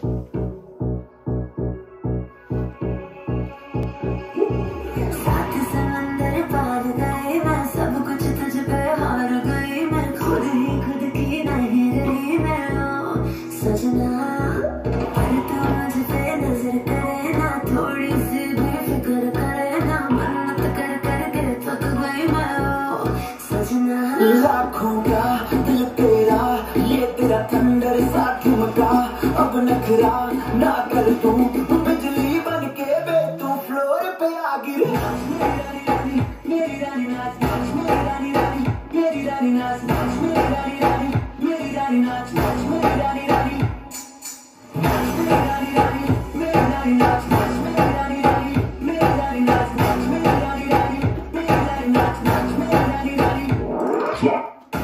साथ समंदर पार गए मैं, सब कुछ तुझ पे हार गई मैं, खुद ही खुद की नहीं रही मैं ओ सजना। पर तू मुझ पे नजर करे ना, थोड़ी सी भी फिक्र करे ना, मन्नत कर करके थक गई मैं ओ सजना। लाखों का दिल तेरा, ये तेरा थंडर सा ठुमका, अब नखरा ना कर तू, बिजली बन के बे तू फ्लोर पे आ गिर। मेरी रानी मेरी रानी नाच नाच, मेरी रानी रानी मेरी रानी नाच नाच, मेरी रानी रानी मेरी रानी नाच नाच, मेरी रानी रानी मेरी रानी रानी मेरी रानी नाच नाच, मेरी रानी रानी मेरी रानी नाच नाच, मेरी रानी रानी मेरी रानी नाच नाच, मेरी रानी रानी।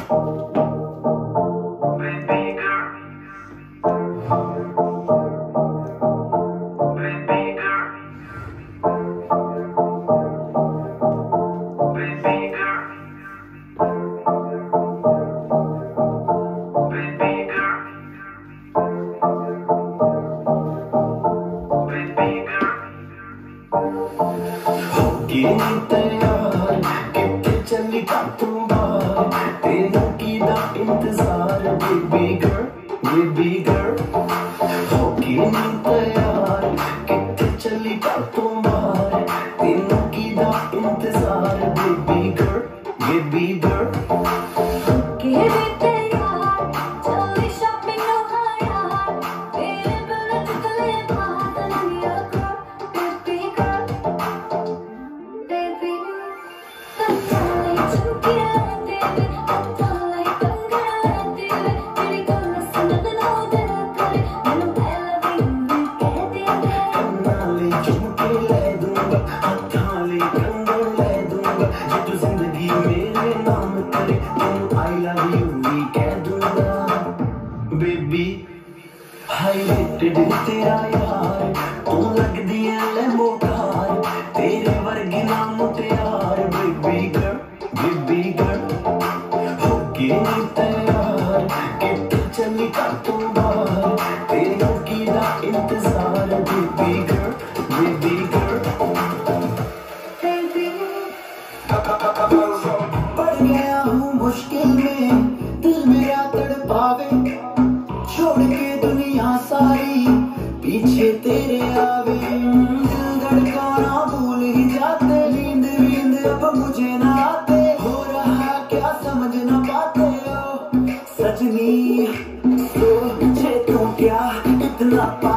तैयार कितने चली का तुम बार, तेनों की दा इंतजार बेबी गर्ल होगी नहीं तैयार, कितने चली का तुम बार, तेनों की दा इंतजार बेबी गर्ल। बेबी हाईलाइटेड तेरा यार, तू लगदी है लेमो कार, तेरे वर्गी ना मुटियार बेबी गर्ल होगी नहीं तैयार, कितने चली का तुम बाहर, तेनों की ना इंतजार बेबी गर्ल। पड़ गया हूँ मुश्किल में, दिल मेरा तड़पावे, छोड़ के दुनिया सारी पीछे तेरे आवे, दिल धड़काना भूल ही जाते, नींद वींद अब मुझे ना आते, हो रहा क्या समझ ना पाते हो सजनी, सोचे तो क्या इतना